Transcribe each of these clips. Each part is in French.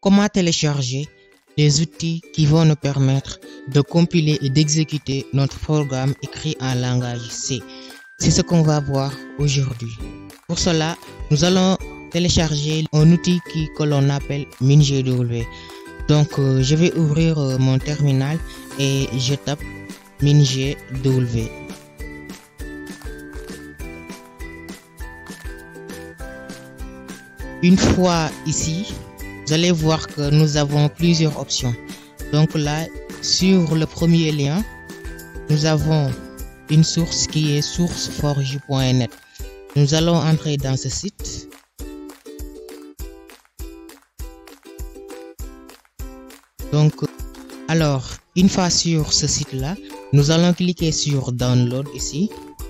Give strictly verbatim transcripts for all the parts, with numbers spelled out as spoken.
comment télécharger les outils qui vont nous permettre de compiler et d'exécuter notre programme écrit en langage C. C'est ce qu'on va voir aujourd'hui. Pour cela, nous allons télécharger un outil qui, que l'on appelle MinGW. Donc, euh, je vais ouvrir euh, mon terminal et je tape MinGW. Une fois ici, vous allez voir que nous avons plusieurs options. Donc là, sur le premier lien, nous avons une source qui est sourceforge point net. Nous allons entrer dans ce site. Donc, alors, une fois sur ce site-là, nous allons cliquer sur Download ici.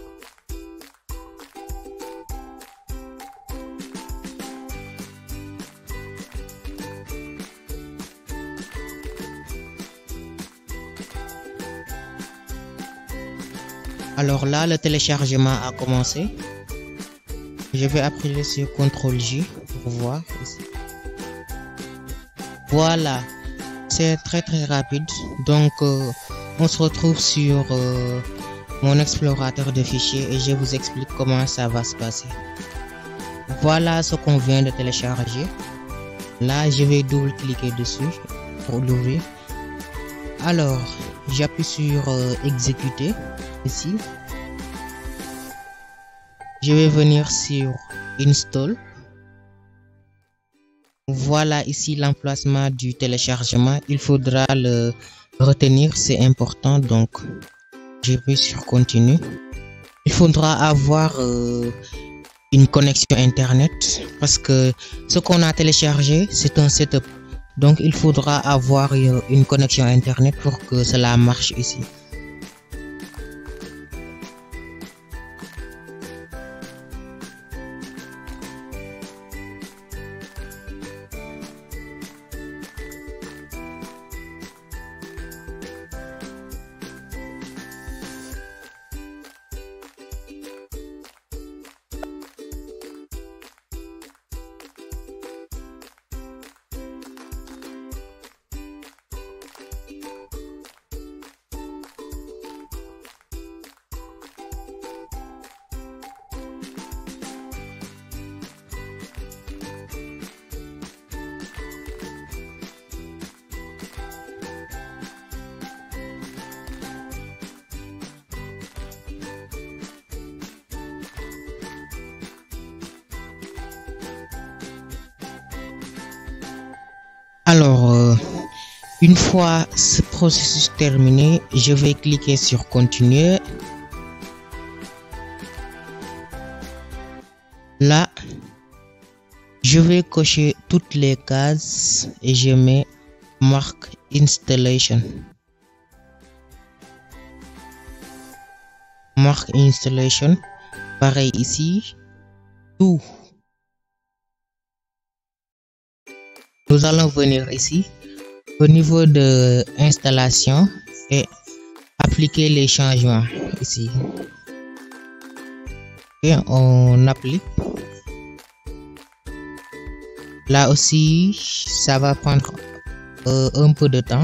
Alors là, le téléchargement a commencé. Je vais appuyer sur contrôle J pour voir ici. Voilà, c'est très très rapide. Donc, euh, on se retrouve sur euh, mon explorateur de fichiers et je vous explique comment ça va se passer. Voilà ce qu'on vient de télécharger. Là, je vais double-cliquer dessus pour l'ouvrir. Alors, j'appuie sur euh, exécuter ici. Je vais venir sur install. Voilà ici l'emplacement du téléchargement. Il faudra le retenir, c'est important. Donc, je vais sur continue. Il faudra avoir euh, une connexion internet parce que ce qu'on a téléchargé, c'est un setup. Donc, il faudra avoir une connexion internet pour que cela marche ici. Alors, euh, une fois ce processus terminé, je vais cliquer sur continuer. Là, je vais cocher toutes les cases et je mets marque installation. Marque installation. Pareil ici. Tout. Nous allons venir ici au niveau de installation et appliquer les changements ici. Et on applique. Là aussi, ça va prendre euh, un peu de temps.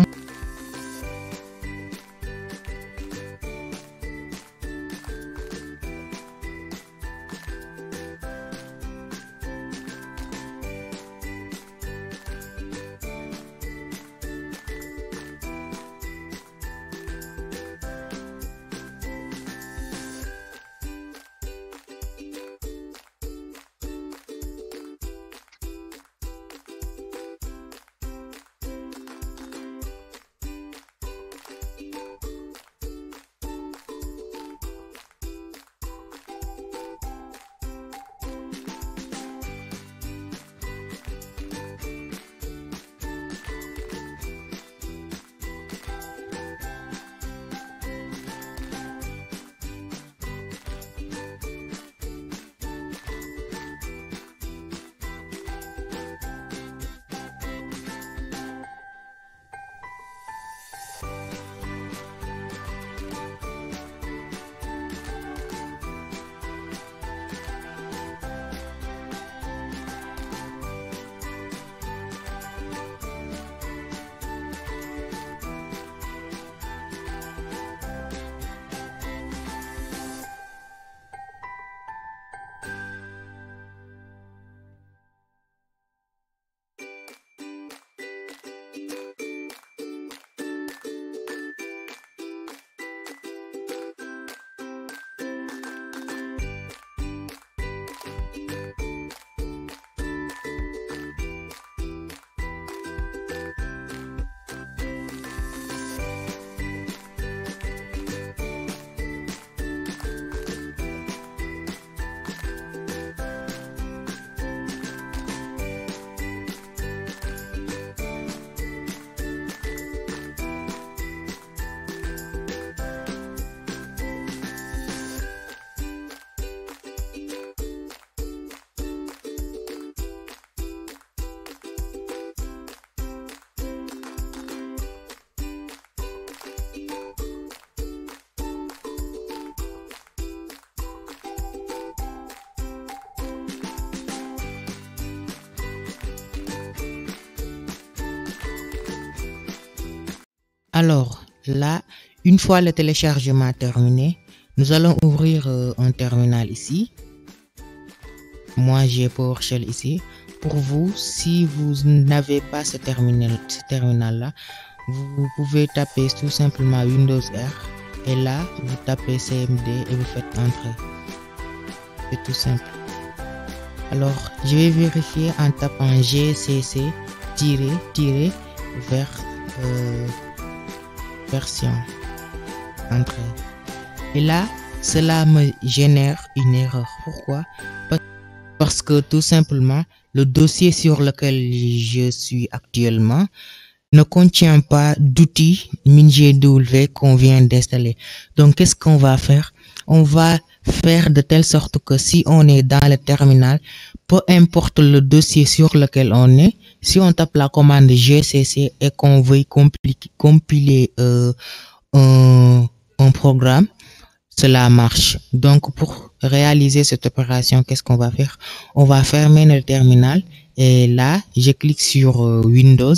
Alors là, une fois le téléchargement terminé, nous allons ouvrir euh, un terminal ici. Moi, j'ai PowerShell ici. Pour vous, si vous n'avez pas ce terminal, ce terminal-là, vous pouvez taper tout simplement Windows R et là, vous tapez C M D et vous faites entrer. C'est tout simple. Alors, je vais vérifier en tapant G C C tiret tiret vers euh, version. Entrer. Et là, cela me génère une erreur. Pourquoi? Parce que tout simplement, le dossier sur lequel je suis actuellement ne contient pas d'outils MinGW qu'on vient d'installer. Donc, qu'est-ce qu'on va faire? On va faire de telle sorte que si on est dans le terminal, peu importe le dossier sur lequel on est, si on tape la commande G C C et qu'on veut compiler euh, un, un programme, cela marche. Donc, pour réaliser cette opération, qu'est-ce qu'on va faire? On va fermer le terminal et là, je clique sur euh, Windows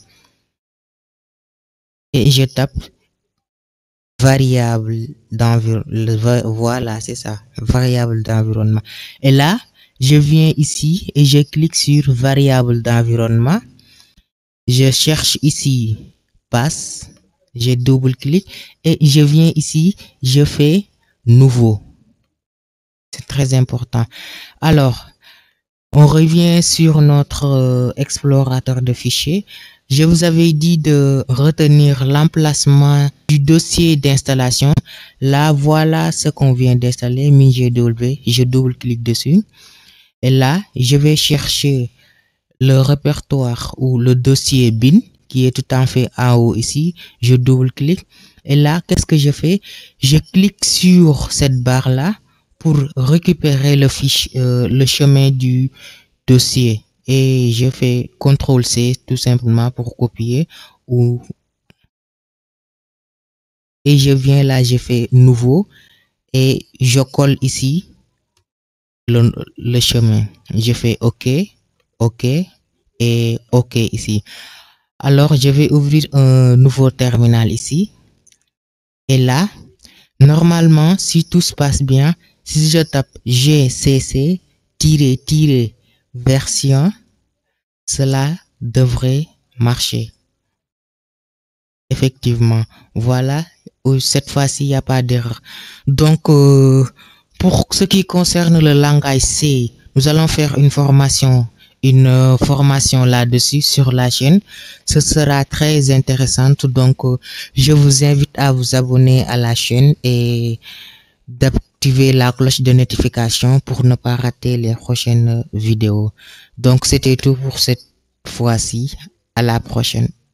et je tape variable d'environnement. Voilà, c'est ça, variable d'environnement. Et là, je viens ici et je clique sur variable d'environnement. Je cherche ici passe, je double-clique et je viens ici, je fais nouveau. C'est très important. Alors, on revient sur notre euh, explorateur de fichiers. Je vous avais dit de retenir l'emplacement du dossier d'installation. Là, voilà ce qu'on vient d'installer, MinGW. Je double-clique dessus. Et là, je vais chercher le répertoire ou le dossier bin qui est tout en fait en haut ici. Je double-clique. Et là, qu'est-ce que je fais? Je clique sur cette barre-là pour récupérer le fichier, euh, le chemin du dossier. Et je fais contrôle C tout simplement pour copier ou et je viens là, je fais nouveau et je colle ici le, le chemin. Je fais OK, OK et OK ici. Alors, je vais ouvrir un nouveau terminal ici. Et là, normalement, si tout se passe bien, si je tape G C C tiret tiret version, cela devrait marcher. Effectivement, voilà, cette fois-ci, il n'y a pas d'erreur. Donc, euh, pour ce qui concerne le langage C, nous allons faire une formation, une euh, formation là-dessus sur la chaîne. Ce sera très intéressante. Donc, euh, je vous invite à vous abonner à la chaîne et d'activer la cloche de notification pour ne pas rater les prochaines vidéos. Donc, c'était tout pour cette fois-ci. À la prochaine.